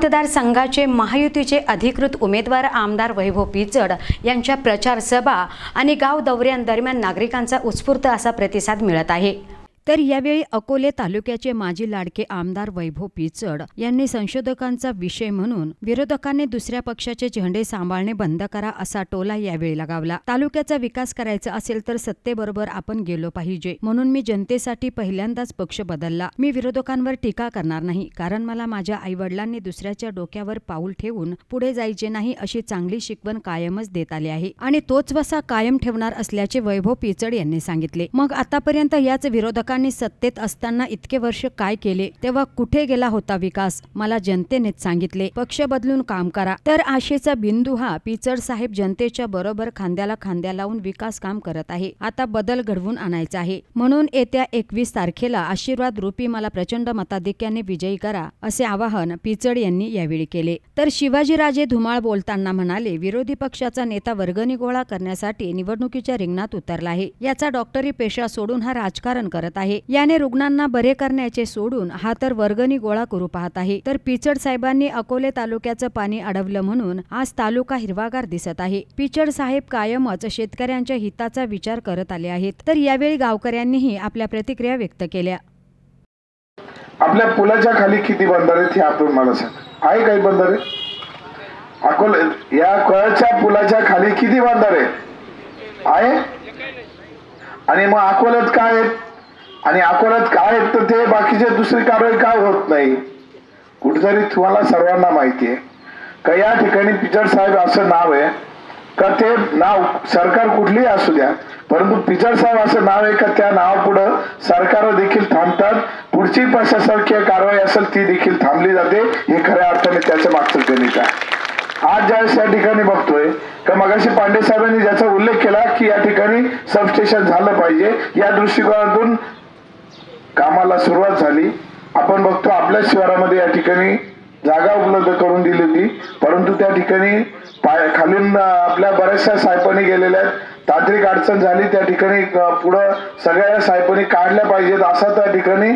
मतदारसंघाचे महायुतीचे अधिकृत उमेदवार आमदार वैभव पिचड यांच्या प्रचार सभा आणि गाव दौऱ्यांदरम्यान नागरिकांचा उत्स्फूर्त असा प्रतिसाद मिळत आहे। तर यावेळी अकोले तालुक्याचे माजी लाडके आमदार वैभव पिचड यांनी संशोधकांचा विषय म्हणून विरोधकांनी दुसऱ्या पक्षाचे झेंडे सांभाळणे बंद करा असा टोला यावेळी लगावला। तालुक्याचा विकास करायचा असेल तर सत्तेबरोबर आपण गेलो पाहिजे, म्हणून मी जनतेसाठी पहिल्यांदाच पक्ष बदलला। मी विरोधकांवर टीका करणार नाही, कारण मला माझ्या आईवडिलांनी दुसऱ्याच्या डोक्यावर पाऊल ठेवून पुढे जायचे नाही अशी चांगली शिकवण कायमच देत आली आहे आणि तोच वसा कायम ठेवणार असल्याचे वैभव पिचड यांनी सांगितले। मग आतापर्यंत याच विरोधकांनी सत्तेत असताना इतके वर्ष काय केले, तेव्हा कुठे गेला होता विकास, मला जनतेनेच सांगितले, पक्ष बदलून काम करा। तर आशेचा बिंदू हा पिचड साहेब जनतेच्या बरोबर खांद्याला खांद्या लावून विकास काम करत आहे। आता बदल घडवून आणायचा आहे, म्हणून येत्या 21 तारखेला आशीर्वाद रूपी मला प्रचंड मताधिक्याने विजयी करा असे आवाहन पिचड यांनी यावेळी केले। तर शिवाजीराजे धुमाळ बोलताना म्हणाले, विरोधी पक्षाचा नेता वर्गणी गोळा करण्यासाठी निवडणुकीच्या रिंगणात उतरला आहे। याचा डॉक्टरी पेशा सोडून हा राजकारण करत आहे। याने रुग्णांना बरे करण्याचे सोडून हा तर वर्गणी गोळा करू पाहत आहे। तर पिचड साहेबांनी अकोले तालुक्याचं पाणी अडवलं म्हणून आज तालुका हिरवागार दिसत आहे। पिचड साहेब कायमच शेतकऱ्यांच्या हिताचा विचार करत आले आहेत। तर यावेळी गावकऱ्यांनीही आपल्या प्रतिक्रिया व्यक्त केल्या। आपल्या पुलाच्या खाली किती बंधारे आहेत हे आपण मला सांग। आहे काही बंधारे? अकोले या कळच्या पुलाच्या खाली किती बंधारे आहे? आणि मग अकोल्यात काय आहेत आणि अकोल्यात काय आहेत तर ते बाकीचे दुसरी कारवाई काय होत नाही? कुठेतरी तुम्हाला सर्वांना माहिती आहे का या ठिकाणी पिचड साहेब असं नाव आहे का? ते नाव सरकार कुठलीही असू द्या, परंतु पिचड साहेब असं नाव आहे का त्या नावापुढं सरकार देखील थांबतात, पुढची प्रशासकीय कारवाई असेल ती देखील थांबली जाते। हे खऱ्या अर्थाने त्याच्या मागचं गणित आहे। आज ज्यावेळेस या ठिकाणी बघतोय का मगाशी पांडे साहेबांनी ज्याचा उल्लेख केला की या ठिकाणी सबस्टेशन झालं पाहिजे, या दृष्टिकोनातून कामाला सुरुवात झाली। आपण बघतो आपल्या शहरामध्ये या ठिकाणी जागा उपलब्ध करून दिली होती, परंतु त्या ठिकाणी खालून आपल्या बऱ्याचशा सायपणी गेलेल्या आहेत, तांत्रिक अडचण झाली, त्या ठिकाणी पुढं सगळ्या सायपणी काढल्या पाहिजेत असा त्या ठिकाणी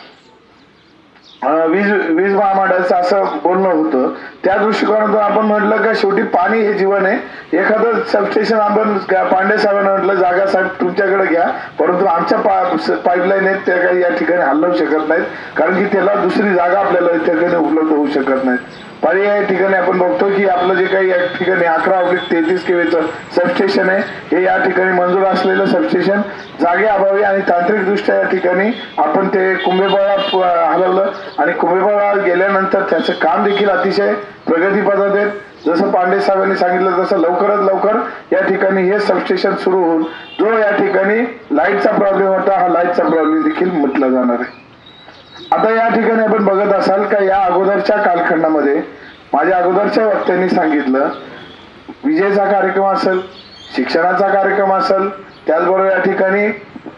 वीज महामंडळाचं असं बोलणं होतं। त्या दृष्टिकोनातून आपण म्हटलं का शेवटी पाणी हे जीवन आहे। एखादं सबस्टेशन आपण पांडे साहेबांना म्हटलं जागा साहेब तुमच्याकडे घ्या, परंतु आमच्या पाईपलाईन आहेत त्या काही या ठिकाणी हलवू शकत नाहीत, कारण की त्याला दुसरी जागा आपल्याला त्या ठिकाणी उपलब्ध होऊ शकत नाहीत। पर्याय ठिकाणी आपण बघतो की आपलं जे काही या ठिकाणी 11/33 केवीचं सबस्टेशन आहे हे या ठिकाणी मंजूर असलेलं सबस्टेशन जागे अभावी आणि तांत्रिक दृष्ट्या या ठिकाणी आपण ते कुंभेबळा हलवलं आणि कुंभेबळा गेल्यानंतर त्याचं काम देखील अतिशय प्रगतीपथात आहे। जसं पांडे साहेबांनी सांगितलं तसं लवकरात लवकर या ठिकाणी हे सबस्टेशन सुरू होऊन जो या ठिकाणी लाईटचा प्रॉब्लेम होता हा लाईटचा प्रॉब्लेम देखील मिटला जाणार आहे। आता या ठिकाणी आपण बघत असाल का या अगोदरच्या कालखंडामध्ये माझ्या अगोदरच्या वक्त्यांनी सांगितलं विजेचा कार्यक्रम असेल, शिक्षणाचा कार्यक्रम असेल, त्याचबरोबर या ठिकाणी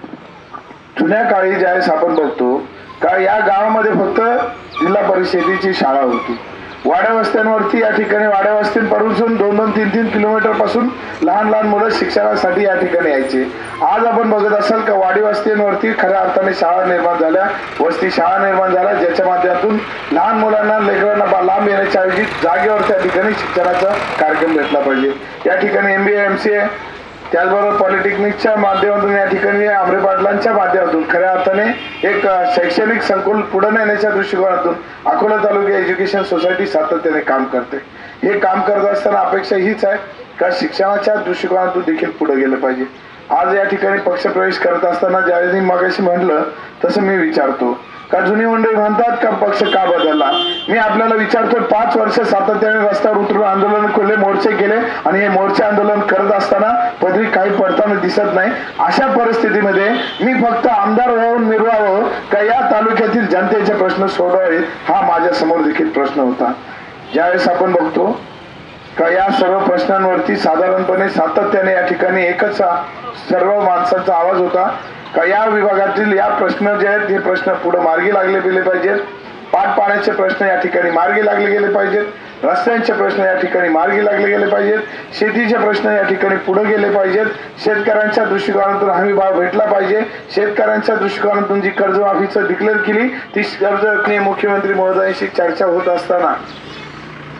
जुन्या काळी ज्यावेळेस आपण बघतो का या गावामध्ये फक्त जिल्हा परिषदेची शाळा होती। वाड्या वस्त्यांवरती या ठिकाणी वाड्या वस्तींपासून 2-2, 3-3 किलोमीटर पासून लहान लहान मुलं शिक्षणासाठी या ठिकाणी यायचे। आज आपण बघत असाल का वाडी वस्तींवरती खऱ्या अर्थाने शाळा निर्माण झाल्या, वस्ती शाळा निर्माण झाल्या, ज्याच्या माध्यमातून लहान मुलांना लेकरांना लांब येण्याच्या ऐवजी जागेवर त्या ठिकाणी शिक्षणाचा कार्यक्रम भेटला पाहिजे। या ठिकाणी MBA MCA त्याचबरोबर पॉलिटेक्निकच्या माध्यमातून या ठिकाणी आमरे पाटलांच्या माध्यमातून खऱ्या अर्थाने एक शैक्षणिक संकुल पुढे नेण्याच्या दृष्टिकोनातून अकोला तालुका एज्युकेशन सोसायटी सातत्याने काम करते। हे काम करत असताना अपेक्षा हीच आहे का शिक्षणाच्या दृष्टिकोनातून देखील पुढे गेलं पाहिजे। आज या ठिकाणी पक्षप्रवेश करत असताना ज्यावेळेस मी मगाशी म्हटलं तसं मी विचारतो का जुनी मंडळी म्हणतात का पक्ष का बदलला? मी आपल्याला विचारतो 5 वर्ष सातत्याने रस्त्यावर उतरून आंदोलन केले, मोर्चे केले आणि हे मोर्चे आंदोलन करत असताना पदरी काही पडताना दिसत नाही। अशा परिस्थितीमध्ये मी फक्त आमदार होऊन मिरवावं का या तालुक्यातील जनतेचे प्रश्न सोडवावे हा माझ्या समोर देखील प्रश्न होता। ज्यावेळेस आपण बघतो का या सर्व प्रश्नांवरती साधारणपणे सातत्याने या ठिकाणी एकच सर्व माणसांचा आवाज होता का या विभागातील या प्रश्न जे आहेत हे प्रश्न पुढे मार्गी लागले गेले पाहिजेत। पाण्याचे प्रश्न या ठिकाणी मार्गी लागले गेले पाहिजेत, रस्त्यांचे प्रश्न या ठिकाणी मार्गी लागले गेले पाहिजेत, शेतीचे प्रश्न या ठिकाणी पुढे गेले पाहिजेत, शेतकऱ्यांच्या दृष्टिकोनातून हमी भाव भेटला पाहिजे, शेतकऱ्यांच्या दृष्टिकोनातून जी कर्जमाफीचं डिक्लेअर केली ती कर्ज मुख्यमंत्री महोदयांशी चर्चा होत असताना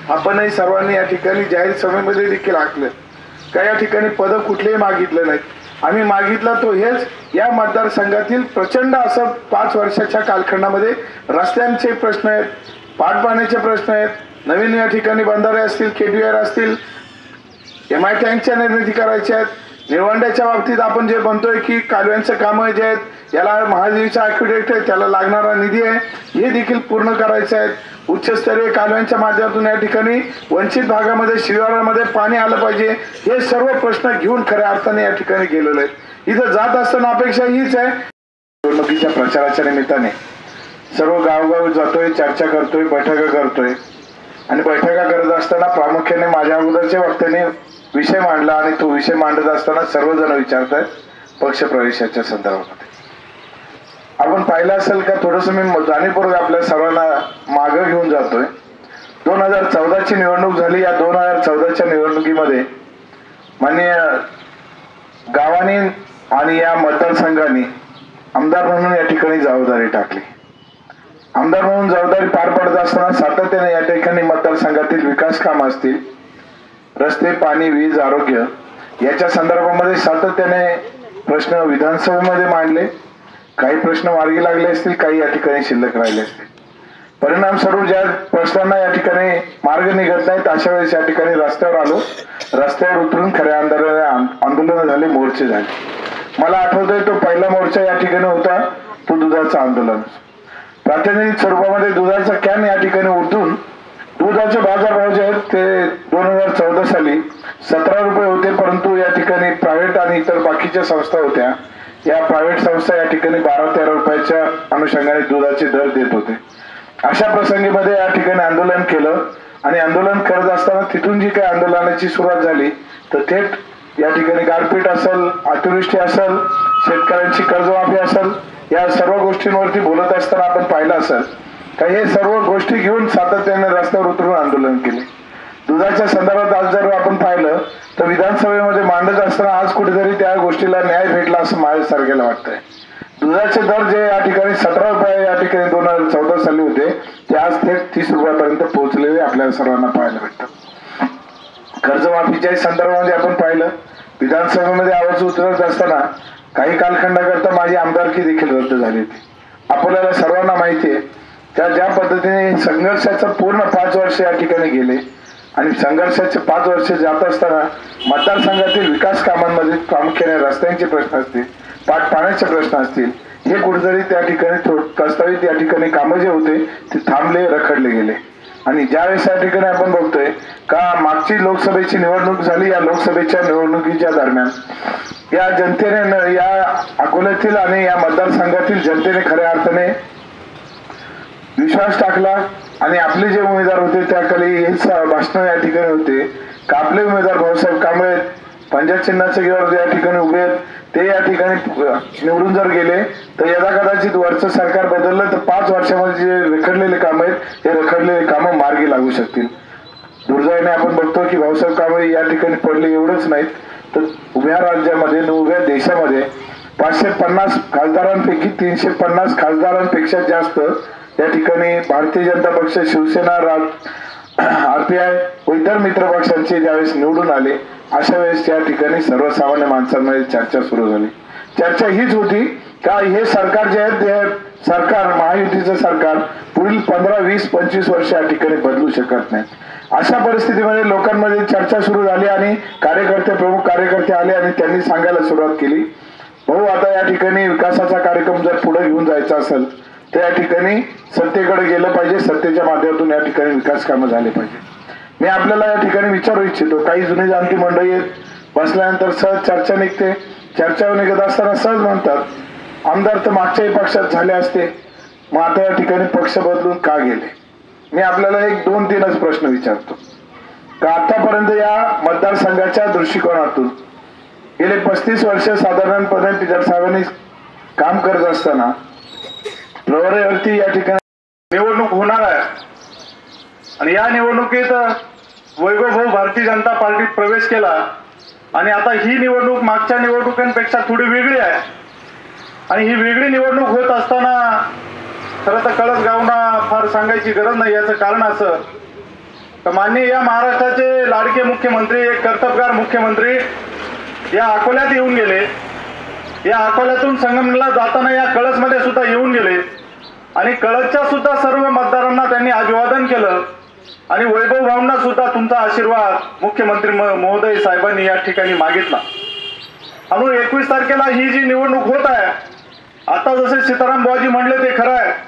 आपणही सर्वांनी या ठिकाणी जाहीर सभेमध्ये देखील आखलं का या ठिकाणी पदं कुठलेही मागितले नाहीत। आम्ही मागितला तो हेच या मतदारसंघातील प्रचंड असं 5 वर्षाच्या कालखंडामध्ये रस्त्यांचे प्रश्न आहेत, पाटपाण्याचे प्रश्न आहेत, नवीन या ठिकाणी बंधारे असतील, केटीआर असतील, MI टँकच्या निर्मिती करायच्या आहेत, निळवंड्याच्या बाबतीत आपण जे म्हणतोय की कालव्यांचं कामं जे आहेत याला महादेवीचा आर्किटेक्ट आहे त्याला लागणारा निधी आहे हे देखील पूर्ण करायचं आहे। उच्चस्तरीय कालव्यांच्या माध्यमातून या ठिकाणी वंचित भागामध्ये शिवारामध्ये पाणी आलं पाहिजे हे सर्व प्रश्न घेऊन खऱ्या अर्थाने या ठिकाणी गेलेले आहेत। इथं जात असताना अपेक्षा हीच आहे, निवडणुकीच्या प्रचाराच्या निमित्ताने सर्व गावगाव जातोय, चर्चा करतोय, बैठका करतोय आणि बैठका करत असताना प्रामुख्याने माझ्या अगोदरच्या वक्त्याने विषय मांडला आणि तो विषय मांडत असताना सर्वजण विचारतात पक्ष प्रवेशाच्या संदर्भामध्ये। आपण पाहिलं असेल का थोडंसं मी जाणीवपूर्वक आपल्या सर्वांना मागं घेऊन जातोय। 2014ची निवडणूक झाली। या 2014च्या निवडणुकीमध्ये माननीय गावांनी आणि या मतदारसंघाने आमदार म्हणून या ठिकाणी जबाबदारी टाकली। आमदार म्हणून जबाबदारी पार पडत असताना सातत्याने या ठिकाणी मतदारसंघातील विकास कामं असतील, रस्ते, पाणी, वीज, आरोग्य याच्या संदर्भामध्ये सातत्याने प्रश्न विधानसभेमध्ये मांडले। काही प्रश्न मार्गी लागले असतील, काही या ठिकाणी शिल्लक राहिले असतील। परिणाम स्वरूप ज्या प्रश्नांना या ठिकाणी मार्ग निघत नाहीत अशा वेळेस या ठिकाणी रस्त्यावर आलो, रस्त्यावर उतरून खऱ्या आंदोलन झाले, मोर्चे झाले। मला आठवतोय तो पहिला मोर्चा या ठिकाणी होता तो दुधाचं आंदोलन। प्रातिनिधिक स्वरूपामध्ये दुधाचा कॅन या ठिकाणी उतरून दुधाचे बाजारभाव जे आहेत ते 2014 साली 17 रुपये होते, परंतु या ठिकाणी प्रायव्हेट आणि इतर बाकीच्या संस्था होत्या, या प्रायव्हेट संस्था या ठिकाणी 12-13 रुपयाच्या अनुषंगाने दुधाचे दर देत होते। अशा प्रसंगीमध्ये या ठिकाणी आंदोलन केलं आणि आंदोलन करत असताना तिथून जी काही आंदोलनाची सुरुवात झाली तर थेट या ठिकाणी गारपीट असेल, अतिवृष्टी असेल, शेतकऱ्यांची कर्जमाफी असेल, या सर्व गोष्टींवरती बोलत असताना आपण पाहिलं असेल का हे सर्व गोष्टी घेऊन सातत्याने रस्त्यावर उतरून आंदोलन केले। दुधाच्या संदर्भात आज जर आपण पाहिलं तर विधानसभेमध्ये मांडत असताना आज कुठेतरी त्या गोष्टीला न्याय भेटला असं माझ्यासारख्याला वाटतंय। दुधाचे दर जे या ठिकाणी 17 रुपये या ठिकाणी 2014 साली होते ते आज थेट 30 रुपयापर्यंत पोहोचलेले आपल्याला सर्वांना पाहायला भेटतं। कर्जमाफीच्या संदर्भामध्ये आपण पाहिलं विधानसभेमध्ये आवाज उतरत असताना काही कालखंडाकरता माझी आमदारकी देखील रद्द झाली होती। आपल्याला सर्वांना माहिती आहे त्या ज्या पद्धतीने संघर्षाचं पूर्ण 5 वर्ष या ठिकाणी गेले आणि संघर्षाचे 5 वर्ष जात असताना मतदारसंघातील विकास कामांमध्ये प्रामुख्याने रस्त्यांचे प्रश्न असतील, पाण्याचे प्रश्न असतील, हे कुठेतरी त्या ठिकाणी प्रस्तावित या ठिकाणी कामं जे होते ते थांबले, रखडले गेले। आणि ज्यावेळेस या ठिकाणी आपण बघतोय का मागची लोकसभेची निवडणूक झाली, या लोकसभेच्या निवडणुकीच्या दरम्यान या जनतेने या अकोल्यातील आणि या मतदारसंघातील जनतेने खऱ्या अर्थाने विश्वास टाकला आणि आपले जे उमेदवार होते त्याखाली हेच भाषण या ठिकाणी होते का आपले उमेदवार भाऊसाहेब कांबळे पंजाब चिन्हाच्या घेवर या ठिकाणी उभे आहेत, ते या ठिकाणी निवडून जर गेले तर यदा कदाचित वरचं सरकार बदललं तर 5 वर्षामध्ये जे रखडलेले काम आहेत ते रखडलेले कामं मार्गी लागू शकतील। दुर्दैवाने आपण बघतो की भाऊसाहेब कांबळे या ठिकाणी पडले एवढंच नाहीत तर उभ्या राज्यामध्ये उभ्या देशामध्ये 550 खासदारांपैकी 350 खासदारांपेक्षा जास्त या ठिकाणी भारतीय जनता पक्ष, शिवसेना, RPI व इतर मित्र पक्षांचे ज्यावेळेस निवडून आले अशा वेळेस या ठिकाणी सर्वसामान्य माणसांमध्ये चर्चा सुरू झाली। चर्चा हीच होती का हे सरकार जे आहे ते सरकार महायुतीचं सरकार पुढील 15, 20, 25 वर्ष या ठिकाणी बदलू शकत नाही। अशा परिस्थितीमध्ये लोकांमध्ये चर्चा सुरू झाली आणि प्रमुख कार्यकर्ते आले आणि त्यांनी सांगायला सुरुवात केली, भाऊ आता या ठिकाणी विकासाचा कार्यक्रम जर पुढे घेऊन जायचा असेल तर या ठिकाणी सत्तेकडे गेलं पाहिजे, सत्तेच्या माध्यमातून या ठिकाणी विकास कामं झाले पाहिजे। मी आपल्याला या ठिकाणी विचारू इच्छितो, काही जुनी जाणती मंडळी आहेत, बसल्यानंतर सहज चर्चा निघते, चर्चा निघत असताना सहज म्हणतात आमदार तर मागच्याही पक्षात झाले असते, मग आता या ठिकाणी पक्ष बदलून का गेले। मी आपल्याला 1-2-3च प्रश्न विचारतो का आतापर्यंत या मतदारसंघाच्या दृष्टिकोनातून गेले 35 वर्ष साधारणपणे पिजर साहेबांनी काम करत असताना प्रवरेवरती या ठिकाणी निवडणूक होणार आहे आणि या निवडणुकीत वैभव भाऊ भारतीय जनता पार्टीत प्रवेश केला आणि आता ही निवडणूक मागच्या निवडणुकांपेक्षा थोडी वेगळी आहे आणि ही वेगळी निवडणूक होत असताना खरं तर कळस गावना फार सांगायची गरज नाही। याचं कारण असं तर माननीय या महाराष्ट्राचे लाडके मुख्यमंत्री, एक कर्तबगार मुख्यमंत्री या अकोल्यात येऊन गेले. या अकोल्यातून संगमनेरला जाताना या कळसमध्ये सुद्धा येऊन गेले आणि कळसच्या सुद्धा सर्व मतदारांना त्यांनी अभिवादन केलं आणि वैभव भाऊंना सुद्धा तुमचा आशीर्वाद मुख्यमंत्री महोदय साहेबांनी या ठिकाणी मागितला. आणि 21 तारखेला ही जी निवडणूक होत आहे, आता जसे सीताराम बुवाजी म्हणले ते खरं आहे.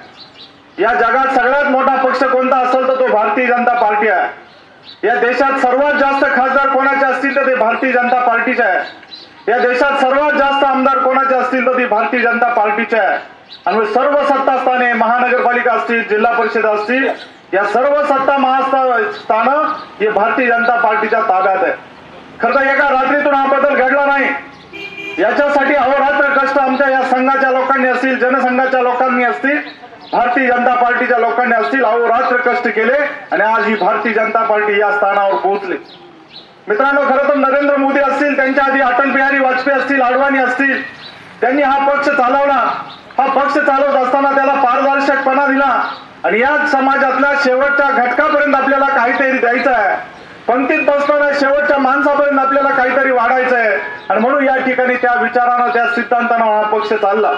या जगात सगळ्यात मोठा पक्ष कोणता असेल तर तो भारतीय जनता पार्टी आहे. या देशात सर्वात जास्त खासदार कोणाचे असतील तर ते भारतीय जनता पार्टीचे आहे. या देशात सर्वात जास्त आमदार कोणाचे असतील तर ती भारतीय जनता पार्टीचे आहे. आणि सर्व सत्ता स्थाने, महानगरपालिका असतील, जिल्हा परिषद असतील, या सर्व सत्ता महास्थानं हे भारतीय जनता पार्टीच्या ताब्यात आहे. खरं तर एका रात्रीतून हा बदल घडला नाही. याच्यासाठी अहोरात्र कष्ट आमच्या या संघाच्या लोकांनी असतील, जनसंघाच्या लोकांनी असतील, भारतीय जनता पार्टीच्या लोकांनी असतील, अहोरात्र कष्ट केले आणि आज ही भारतीय जनता पार्टी या स्थानावर पोहोचली. मित्रांनो, खरं तर नरेंद्र मोदी असतील, त्यांच्या आधी अटल बिहारी वाजपेयी असतील, अडवाणी असतील, त्यांनी हा पक्ष चालवला. हा पक्ष चालवत असताना त्याला पारदर्शकपणा दिला आणि या समाजातल्या शेवटच्या घटकापर्यंत आपल्याला काहीतरी द्यायचं आहे. पंक्तीत बसणाऱ्या शेवटच्या माणसापर्यंत आपल्याला काहीतरी वाढायचं आहे आणि म्हणून या ठिकाणी त्या विचारानं, त्या सिद्धांतानं हा पक्ष चालला.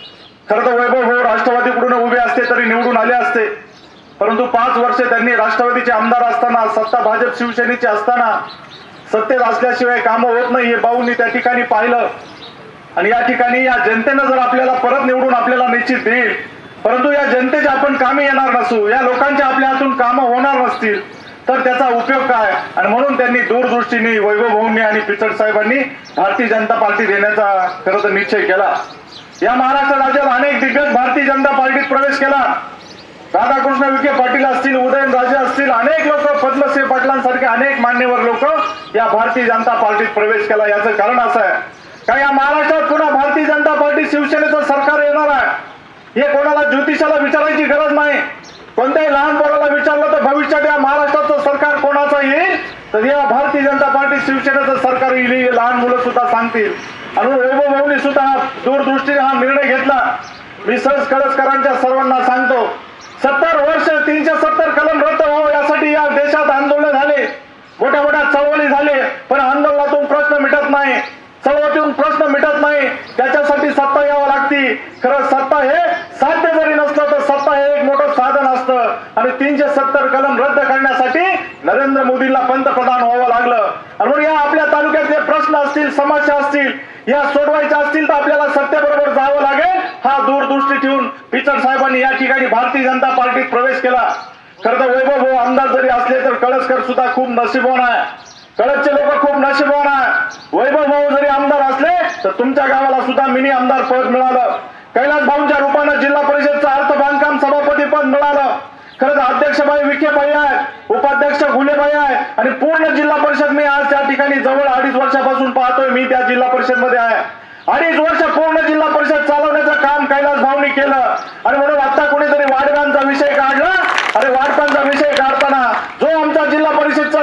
खरं तर वैभव भाऊ राष्ट्रवादीकडून उभे असते तरी निवडून आले असते, परंतु 5 वर्षे त्यांनी राष्ट्रवादीचे आमदार असताना, सत्ता भाजप शिवसेनेची असताना सत्तेत असल्याशिवाय कामं होत नाही हे भाऊंनी त्या ठिकाणी पाहिलं. आणि या ठिकाणी या जनतेनं जर आपल्याला परत निवडून आपल्याला निश्चित देईल, परंतु या जनतेचे आपण कामे येणार नसू, या लोकांच्या आपल्या हातून कामं होणार नसतील तर त्याचा उपयोग काय. आणि म्हणून त्यांनी दूरदृष्टीने वैभव भाऊंनी आणि पिचड साहेबांनी भारतीय जनता पार्टी देण्याचा खरं तर निश्चय केला. या महाराष्ट्र राज्यात अनेक दिग्गज भारतीय जनता पार्टीत प्रवेश केला. राधाकृष्ण विखे पाटील असतील, उदयनराजे असतील, अनेक लोक, पद्मश्री पाटलांसारखे अनेक मान्यवर लोक या भारतीय जनता पार्टीत प्रवेश केला. याचं कारण असं आहे का या महाराष्ट्रात पुन्हा भारतीय जनता पार्टी शिवसेनेचं सरकार येणार आहे. हे कोणाला ज्योतिषाला विचारायची गरज नाही. कोणत्याही लहान पोराला विचारलं तर भविष्यात या महाराष्ट्राचं सरकार कोणाचं येईल तर या भारतीय जनता पार्टी शिवसेनेचं सरकार येईल, लहान मुलं सुद्धा सांगतील. आणि वैभव भाऊंनी सुद्धा दूरदृष्टीने हा निर्णय घेतला. मी सहज कळसकरांच्या सर्वांना सांगतो, 70 वर्ष 370 कलम रद्द व्हावं यासाठी या देशात आंदोलन झाले, मोठ्या मोठ्या चळवळी झाले, पण आंदोलनातून प्रश्न मिटत नाही, चळवळीतून प्रश्न मिटत नाही. त्याच्यासाठी सत्ता यावं लागती. खरं सत्ता हे साध्य जरी नसलं तर सत्ता हे एक मोठं साधन असतं आणि 370 कलम रद्द करण्यासाठी नरेंद्र मोदींना पंतप्रधान व्हावं लागलं. आणि म्हणून या आपल्या तालुक्यातले प्रश्न असतील, समस्या असतील, या सोडवायच्या असतील तर आपल्याला सत्तेबरोबर जावं लागेल. हा दूरदृष्टी ठेवून पिचड साहेबांनी या ठिकाणी भारतीय जनता पार्टीत प्रवेश केला. खरं तर वैभव भाऊ आमदार जरी असले तर कळसकर सुद्धा खूप नशीबवान आहे. कळसचे लोक खूप नशीबवान आहे. वैभव भाऊ जरी आमदार असले तर तुमच्या गावाला सुद्धा मिनी आमदार पद मिळालं. कैलास भाऊंच्या रूपानं जिल्हा परिषदचं अर्थ बांधकाम सभापती पद मिळालं. खरं तर अध्यक्षबाई विखेबाई आहे, उपाध्यक्ष घुलेबाई आहे आणि पूर्ण जिल्हा परिषद मी आज त्या ठिकाणी जवळ 2.5 वर्षापासून पाहतोय. मी त्या जिल्हा परिषद मध्ये आहे. 2.5 वर्ष पूर्ण जिल्हा परिषद चालवण्याचं काम कैलास भाऊंनी केलं. आणि म्हणून आता कोणीतरी वाढव्यांचा विषय काढला. अरे वाढपांचा विषय काढताना जो आमचा जिल्हा परिषदचा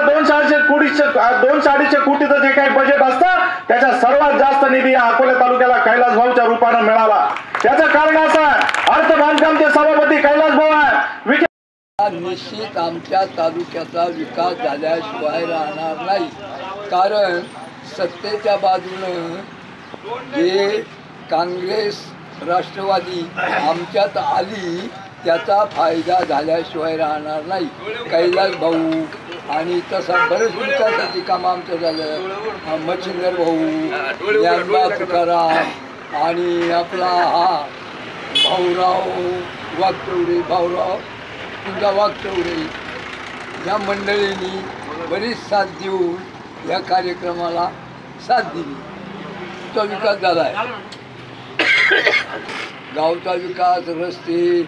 200-250 कोटीचं जे काही बजेट असतं त्याच्या सर्वात जास्त निधी या अकोला तालुक्याला कैलास भाऊच्या रूपानं मिळाला. याचं कारण असं आहे, अर्थ बांधकामचे सभापती कैलास भाऊ आहे. निश्चित आमच्या तालुक्याचा विकास झाल्याशिवाय राहणार नाही. कारण सत्तेच्या बाजूनं जे काँग्रेस राष्ट्रवादी आमच्यात आली त्याचा फायदा झाल्याशिवाय राहणार नाही. कैलास भाऊ आणि तसा बरेच विकासाची कामं आमचं झालं. मच्छिंदर भाऊ, ज्ञानबा तुकाराम आणि आपला हा भाऊराव वागचौरे, भाऊराव तुझा वागचौरे या मंडळींनी बरीच साथ देऊन या कार्यक्रमाला साथ दिली. तो विकास झाला आहे. गावचा विकास, रस्ते,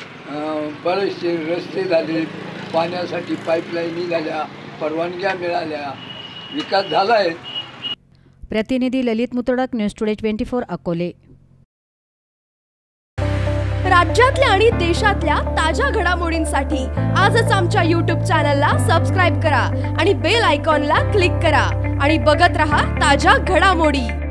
बरेचसे रस्ते झाले, पाण्यासाठी पाईपलाईनी झाल्या, परवानग्या मिळाल्या, विकास झाला आहे. प्रतिनिधी ललित मुतडक, न्यूज टुडे 24 अकोले. राज्यातल्या आणि देशातल्या ताज्या घडामोडींसाठी आजच आमच्या YouTube चॅनलला सबस्क्राईब करा आणि बेल आयकॉनला क्लिक करा आणि बघत रहा ताज्या घडामोडी.